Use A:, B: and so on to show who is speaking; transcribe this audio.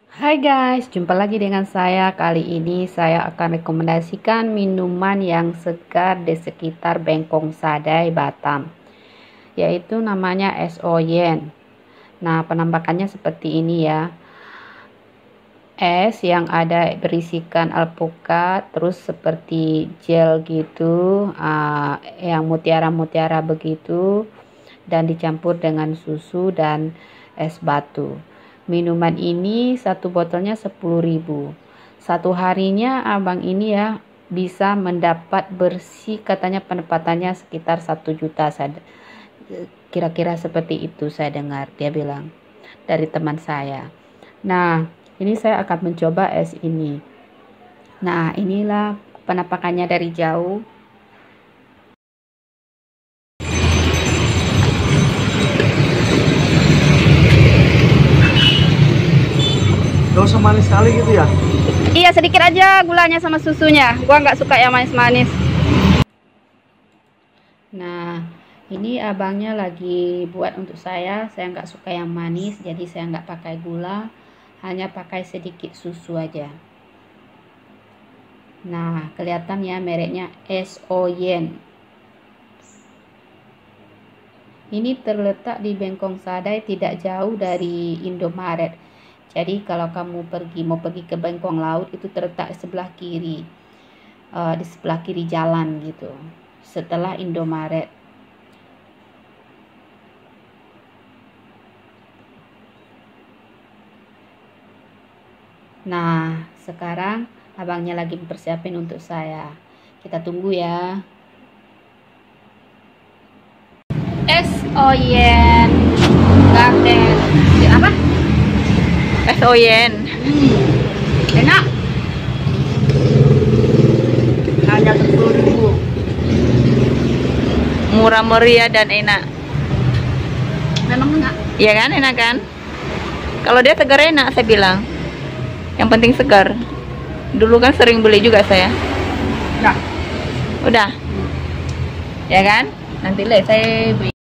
A: Hai guys, jumpa lagi dengan saya. Kali ini saya akan rekomendasikan minuman yang segar di sekitar Bengkong Sadai, Batam, yaitu namanya es oyen. Nah, penampakannya seperti ini ya. Es yang ada berisikan alpukat, terus seperti gel gitu, yang mutiara-mutiara begitu, dan dicampur dengan susu dan es batu. Minuman ini satu botolnya 10.000. Satu harinya abang ini ya bisa mendapat bersih, katanya pendapatannya sekitar 1 juta. Kira-kira seperti itu saya dengar dia bilang dari teman saya. Nah, ini saya akan mencoba es ini. Nah, inilah penampakannya dari jauh.
B: Gak usah manis sekali gitu ya?
A: Iya, sedikit aja gulanya sama susunya. Gua nggak suka yang manis-manis. Nah, ini abangnya lagi buat untuk saya. Saya nggak suka yang manis, jadi saya nggak pakai gula, hanya pakai sedikit susu aja. Nah, kelihatan ya mereknya es oyen. Ini terletak di Bengkong Sadai, tidak jauh dari Indomaret. Jadi kalau kamu mau pergi ke Bengkong Laut, itu terletak sebelah kiri, di sebelah kiri jalan gitu, setelah Indomaret. Nah, sekarang abangnya lagi mempersiapin untuk saya. Kita tunggu ya. Es oyen garden. Apa?
C: Es oyen.
A: Enak. Ada 10.000.
C: Murah meriah dan enak.
A: Memang enak.
C: Iya kan, enak kan? Kalau dia segar enak, saya bilang. Yang penting segar. Dulu kan sering beli juga saya.
A: Nah,
C: Udah. Ya kan? Nanti saya beli.